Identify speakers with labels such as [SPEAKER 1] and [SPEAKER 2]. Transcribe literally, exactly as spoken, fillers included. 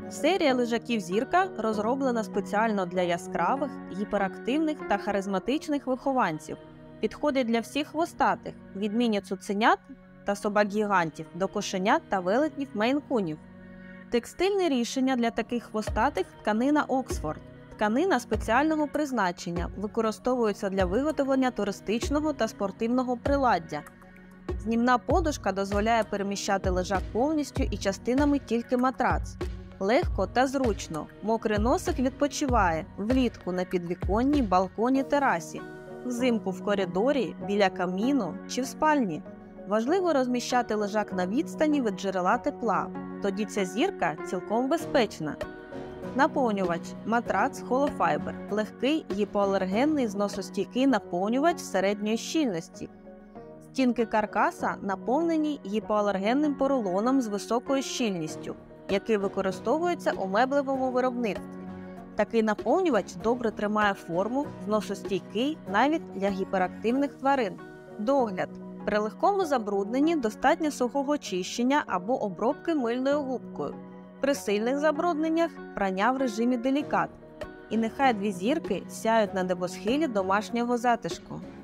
[SPEAKER 1] Серія лежаків «Зірка» розроблена спеціально для яскравих, гіперактивних та харизматичних вихованців. Підходить для всіх хвостатих – від міні-цуценят та собак-гігантів до кошенят та велетнів мейн-кунів. Текстильне рішення для таких хвостатих – тканина «Оксфорд». Тканина спеціального призначення, використовується для виготовлення туристичного та спортивного приладдя. Знімна подушка дозволяє переміщати лежак повністю і частинами тільки матрац. Легко та зручно. Мокрий носик відпочиває влітку на підвіконні, балконі, терасі, взимку в коридорі, біля каміну чи в спальні. Важливо розміщати лежак на відстані від джерела тепла. Тоді ця зірка цілком безпечна. Наповнювач – матрац Холофайбер. Легкий, гіпоалергенний, зносостійкий наповнювач середньої щільності. Стінки каркаса наповнені гіпоалергенним поролоном з високою щільністю, який використовується у меблевому виробництві. Такий наповнювач добре тримає форму, зносостійкий навіть для гіперактивних тварин. Догляд. При легкому забрудненні достатньо сухого чищення або обробки мильною губкою. При сильних забрудненнях – прання в режимі делікат. І нехай дві зірки сяють на небосхилі домашнього затишку.